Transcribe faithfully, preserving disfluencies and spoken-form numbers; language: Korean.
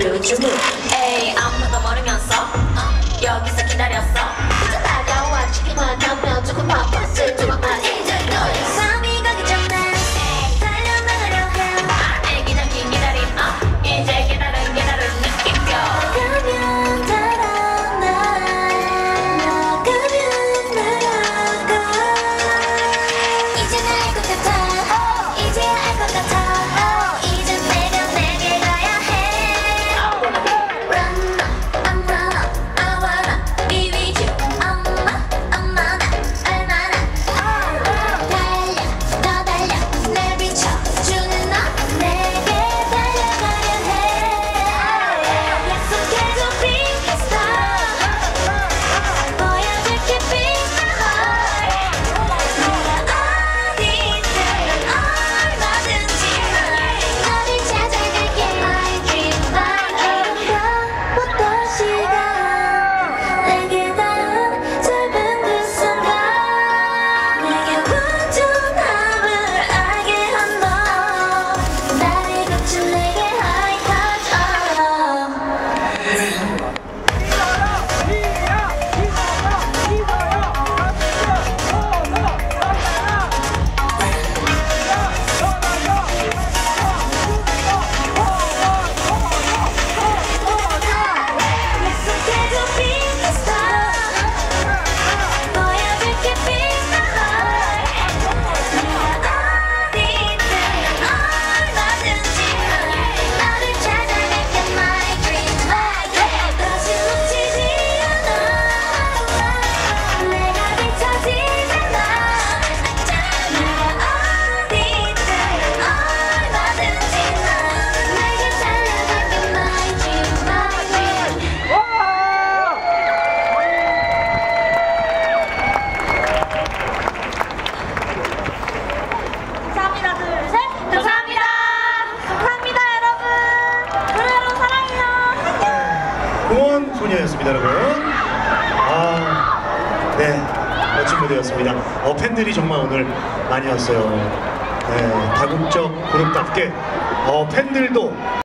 do what you do. 에이 아무것도 모르면서 어, 여기서 기다렸어. 이제 다가와 주기만 하면 조금 바빴을 줄만 이제 너의 밤이 가기 전에 달려나가려 해. 애기 잠긴 기다림 어, 이제 기다린 기다림 느낌표. 가면 달아나 나가면 날아가 이제는 알 것 같아. 이제야 알 것 같아. 이제 내가 내게 가야 해. Run I'm run I wanna be with you 엄마 엄마 나 얼마나 달려 더 달려 날 비춰주는 너 내게 달려가야 해 약속해줘 Pink Star 보여줄게 Pink Heart 내가 어디든 얼마든지 너를 찾아갈게 My dream my 아름다웠던 시간 내게 닿은 짧은 그 순간 내게 완전함을 알게 한 너 나를 비춘 내게 high touch 약속해줘 Pink Star 보여줄게 Pink Heart 내가 어디든 얼마든지 너를 찾아갈게 My dream my dream 다시 놓치지 않아 내가 비춰지잖아 내가 어디든 얼마든지 넌 내게 달려갈게 My dream my dream 감사합니다. 둘, 셋. 감사합니다. 감사합니다, 여러분. 우리 여러분 사랑해요. 공원 소녀였습니다, 여러분. 아, 네, 멋진 무대였습니다. 어, 팬들이 정말 오늘 많이 왔어요. 네, 다국적 그룹답게 어, 팬들도